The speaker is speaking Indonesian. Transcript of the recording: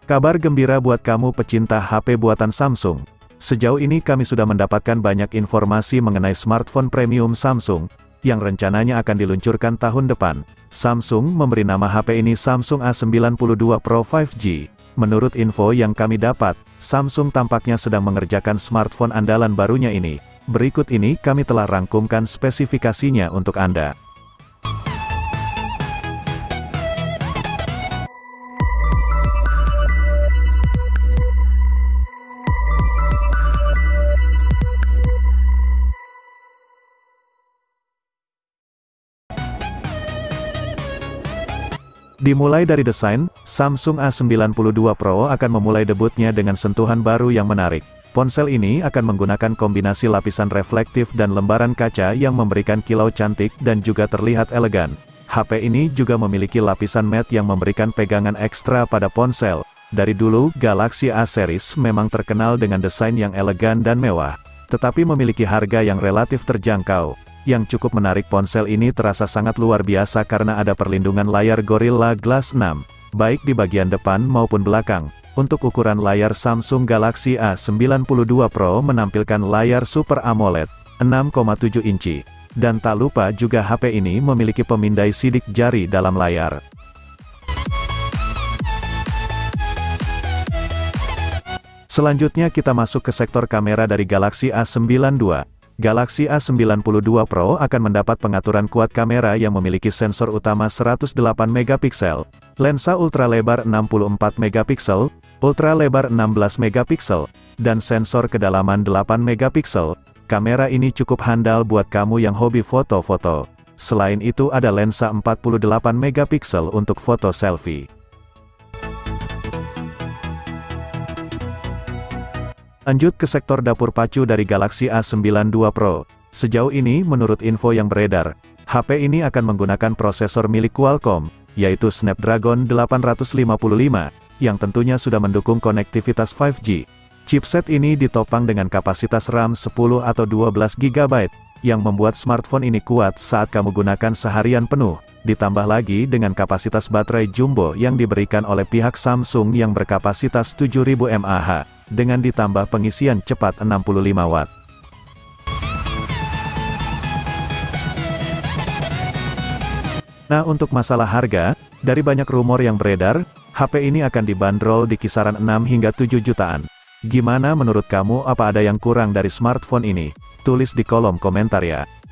Kabar gembira buat kamu pecinta HP buatan Samsung. Sejauh ini kami sudah mendapatkan banyak informasi mengenai smartphone premium Samsung, yang rencananya akan diluncurkan tahun depan. Samsung memberi nama HP ini Samsung A92 Pro 5G. Menurut info yang kami dapat, Samsung tampaknya sedang mengerjakan smartphone andalan barunya ini. Berikut ini kami telah rangkumkan spesifikasinya untuk Anda. Dimulai dari desain, Samsung A92 Pro akan memulai debutnya dengan sentuhan baru yang menarik. Ponsel ini akan menggunakan kombinasi lapisan reflektif dan lembaran kaca yang memberikan kilau cantik dan juga terlihat elegan. HP ini juga memiliki lapisan matte yang memberikan pegangan ekstra pada ponsel. Dari dulu, Galaxy A series memang terkenal dengan desain yang elegan dan mewah, tetapi memiliki harga yang relatif terjangkau. Yang cukup menarik, ponsel ini terasa sangat luar biasa karena ada perlindungan layar Gorilla Glass 6, baik di bagian depan maupun belakang. Untuk ukuran layar, Samsung Galaxy A92 Pro menampilkan layar Super AMOLED 6,7 inci. Dan tak lupa juga HP ini memiliki pemindai sidik jari dalam layar. Selanjutnya kita masuk ke sektor kamera dari Galaxy A92. Galaxy A92 Pro akan mendapat pengaturan kuat kamera yang memiliki sensor utama 108 megapiksel, lensa ultralebar 64 megapiksel, ultralebar 16 megapiksel, dan sensor kedalaman 8 megapiksel. Kamera ini cukup handal buat kamu yang hobi foto-foto. Selain itu ada lensa 48 megapiksel untuk foto selfie. Lanjut ke sektor dapur pacu dari Galaxy A92 Pro. Sejauh ini menurut info yang beredar, HP ini akan menggunakan prosesor milik Qualcomm, yaitu Snapdragon 855, yang tentunya sudah mendukung konektivitas 5G. Chipset ini ditopang dengan kapasitas RAM 10 atau 12 GB, yang membuat smartphone ini kuat saat kamu gunakan seharian penuh. Ditambah lagi dengan kapasitas baterai jumbo yang diberikan oleh pihak Samsung yang berkapasitas 7000 mAh, dengan ditambah pengisian cepat 65 Watt. Nah, untuk masalah harga, dari banyak rumor yang beredar, HP ini akan dibanderol di kisaran 6 hingga 7 jutaan. Gimana menurut kamu, apa ada yang kurang dari smartphone ini? Tulis di kolom komentar ya.